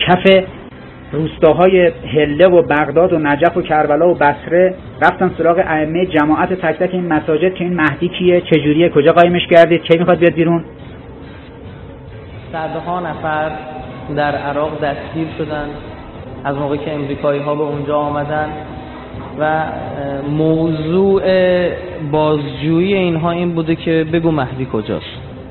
کف روستاهای هله و بغداد و نجف و کربلا و بصره، رفتن سراغ ائمه جماعت تک تک این مساجد که این مهدی کیه، چجوریه، کجا قایمش کردید، کی میخواد بیاد بیرون. صدها نفر در عراق دستگیر شدن از موقعی که امریکایی ها به اونجا آمدن و موضوع بازجویی اینها این بوده که بگو مهدی کجاست.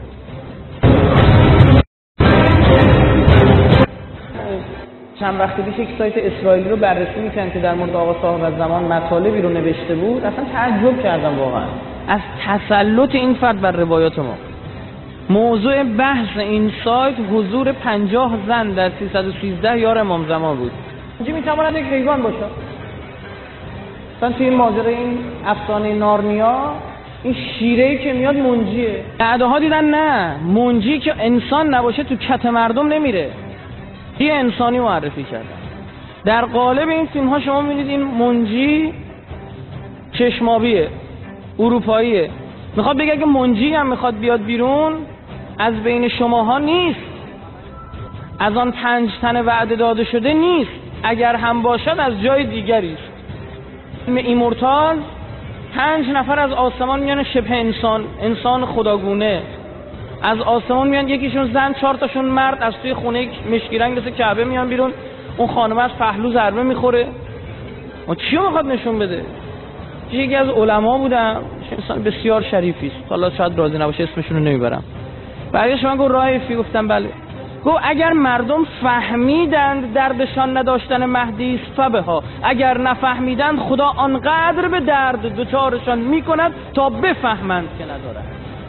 چند وقت پیش یک سایت اسرائیلی رو بررسی میکنن که در مورد آقا صاحب زمان مطالبی رو نوشته بود. اصلا تعجب کردم واقعا از تسلط این فرد بر روایات ما. موضوع بحث این سایت حضور 50 زن در 313 یار امام زمان بود. اینجا میتواند یک حیوان باشه. مثلا توی این ماجرای این افسانه نارنیا این شیره‌ای که میاد منجیه. اعداها دیدن نه، منجی که انسان نباشه تو کت مردم نمیره. یه انسانی معرفی کردن. در قالب این فیلم ها شما میبینید این منجی چشمابیه، اروپاییه. میخواد بگه اگه منجی هم میخواد بیاد بیرون از بین شماها نیست، از آن 5 تن وعده داده شده نیست، اگر هم باشد از جای دیگری است. ایمورتال 5 نفر از آسمان میان، شبه انسان خداگونه از آسمان میان، یکیشون زن 4 تاشون مرد، از توی خونه مشکی رنگ مثل کعبه میان بیرون. اون خانم از پهلو ضربه میخوره. اون چی میخواد نشون بده؟ یکی از علما بودم، انسان بسیار شریفی است، حالا شاید راضی نباشه اسمشون رو نمیبرم. بعدش من گفت راه فی، گفتم بله. گفت اگر مردم فهمیدند دردشان نداشتن مهدی است فبها، اگر نفهمیدند خدا آنقدر به درد دوچارشان میکند تا بفهمند که ندارند.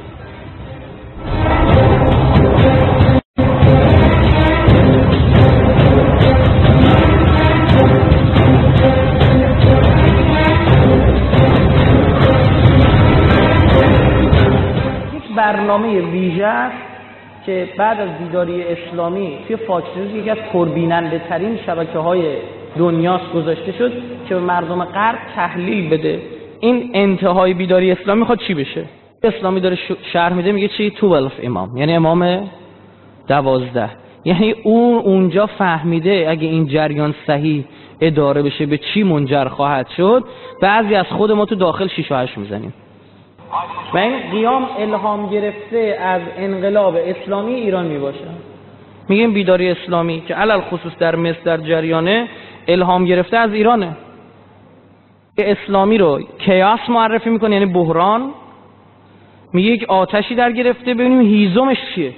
برنامه ویژه است که بعد از بیداری اسلامی توی فاکس نیوز یکی از پربیننده ترین شبکه‌های دنیاست گذاشته شد که به مردم غرب تحلیل بده این انتهای بیداری اسلامی میخواد چی بشه. اسلامی داره شرح میده، میگه چی؟ 12 امام، یعنی امام 12. یعنی اونجا فهمیده اگه این جریان صحیح اداره بشه به چی منجر خواهد شد. بعضی از خود ما تو داخل 6 و 8 میزنیم و این قیام الهام گرفته از انقلاب اسلامی ایران می باشه. میگیم بیداری اسلامی که علل خصوص در مصر در جریانه الهام گرفته از ایرانه. اسلامی رو کیاس معرفی میکنه، یعنی بحران. میگه یک آتشی در گرفته، ببینیم هیزمش چیه.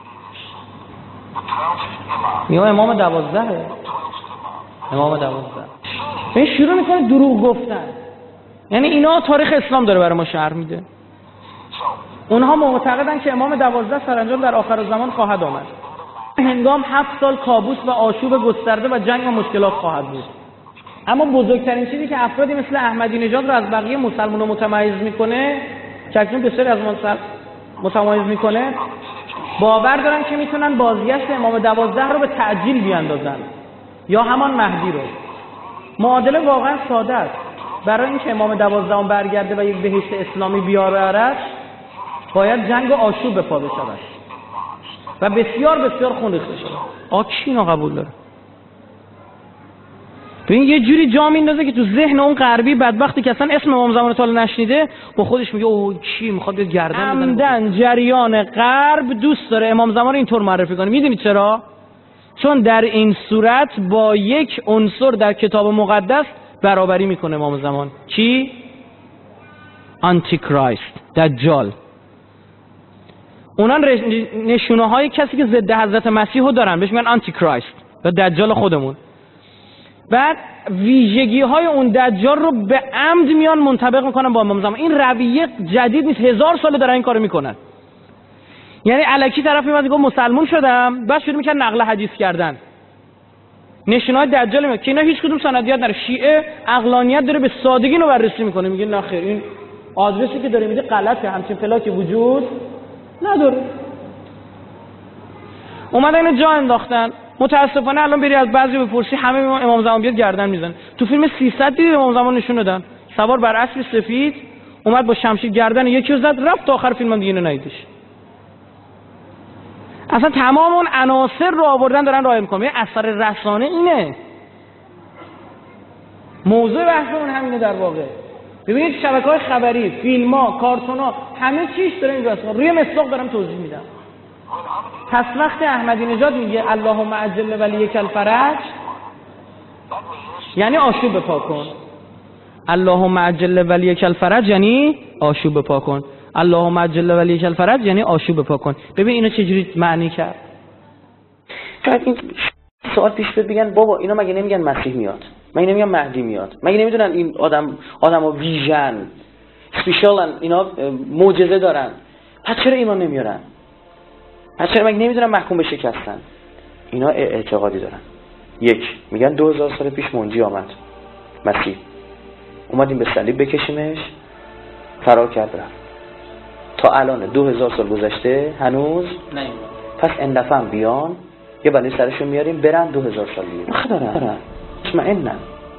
میگه امام 12. امام 12. این شروع میکنه دروغ گفتن. یعنی اینا تاریخ اسلام داره برای ما شرح میده. اونها معتقدن که امام 12 سرانجام در آخر زمان خواهد آمد. هنگام 7 سال کابوس و آشوب گسترده و جنگ و مشکلات خواهد بود. اما بزرگترین چیزی که افرادی مثل احمدی نژاد رو از بقیه مسلمان‌ها متمایز میکنه، که اکنون بسیاری از متمایز میکنه، باور دارن که میتونن بازگشت امام 12 رو به تعجیل بیاندازن یا همان مهدی رو. معادله واقعا ساده است. برای اینکه امام 12 برگرده و یک بهشت اسلامی بیاورد، باید جنگ و آشوب به پا بشود و بسیار بسیار خون ریخته شود. کی اینو قبول داره؟ ببین یه جوری جا میندازه که تو ذهن اون غربی بدبختی که اصلا اسم امام زمان تا نشنیده با خودش میگه اوه کی میخواد بیاد گردن بزنه. عمدن جریان غرب دوست داره امام زمان رو اینطور معرفی کنه. میدونید چرا؟ چون در این صورت با یک عنصر در کتاب مقدس برابری میکنه امام زمان. چی؟ آنتی کرایست، دجال. اونا نشونه های کسی که ضد حضرت مسیح رو دارن، بهش میگن آنتی کرایست یا دجال خودمون. بعد ویژگی های اون دجال رو به عمد میان منطبق میکنن با امام زمان. این رویه جدید نیست، 1000 ساله دارن این کارو میکنن. یعنی الکی طرف میاد میگه مسلمان شدم، بعد شروع میکنن نقل حدیث کردن. نشونه‌های دجال میاد که اینا هیچ کدوم سندیت نداره. شیعه عقلانیت داره، به سادگی اینو بررسی میکنه، میگه نه خیر این آدرسی که داره میده غلطه، همچین پلاکی وجود نداره. اومدن اینو جا انداختن. متاسفانه الان بری از بعضی بپرسی همه امام زمان بیاد گردن میزنن. تو فیلم 300 دیدید امام زمان نشون دادن سوار بر اسب سفید اومد با شمشیر گردن یکی رو زد رفت تا آخر فیلم دیگه ندیدش. اصلا تمام اون عناصر رو آوردن دارن راه میکنن. اثر رسانه اینه، موضوع بحثمون همینه در واقع. ببینید شبکه‌های خبری، فیلم‌ها، کارتون‌ها، همه چیش داره اینجاست. روی مصداق دارم توضیح میدم. پس وقتی احمدی نژاد میگه اللهم عجل ولیک الفرج، یعنی آشوب بپا کن. اللهم عجل ولیک الفرج یعنی آشوب بپا کن. اللهم عجل ولیک الفرج یعنی آشوب بپا کن. ببین اینو چجوری معنی کرد. شاید این سوال پیش بیاد بگن بابا اینا مگه نمیگن مسیح میاد، مگه نمیگن مهدی میاد، مگه نمیدونن این آدم‌ها ویژن اسپیشالن، اینا معجزه دارن، پس چرا ایمان نمیارن؟ پس چرا مگه نمیدونن محکوم به شکستن؟ اینا اعتقادی دارن. یک میگن 2000 سال پیش منجی آمد، مسیح اومدیم به صلیب بکشیمش، فرار کرد رفت. تا الان 2000 سال گذشته هنوز نه. پس این دفعه هم بیان یه بلای سرشون میاریم برن 2000 سال دیگه. خدارن اطمئنن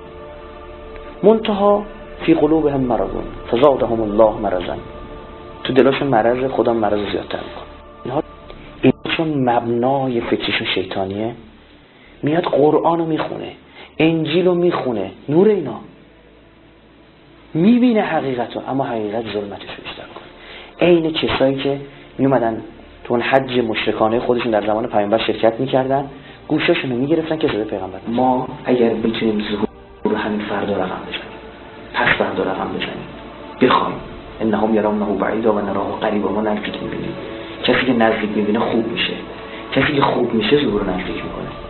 منتها فی قلوبهم مرضون فزادهم الله مرضا. تو دلاشون مرض، خدا مرض زیادتر میکنه. اینها چون مبنای فکرشون شیطانیه، میاد قرآن رو میخونه، انجیل رو میخونه، نور اینا میبینه حقیقت رو، اما حقیقت ظلمتش رو بیشتر کنه. عین کسایی که میومدن تو اون حج مشرکانه خودشون در زمان پیامبر شرکت میکردن، گوشاشون رو میگرفتن که صدای پیغمبر. ما اگر بتونیم ظهور همین فردا رقم بزنیم، پس فردا رقم بزنیم، بخوایم انهم یرونه بعیدا و نراه قریبا، ما نزدیک میبینیم. کسی که نزدیک میبینه خوب میشه، کسی که خوب میشه ظهور نزدیک میکنه.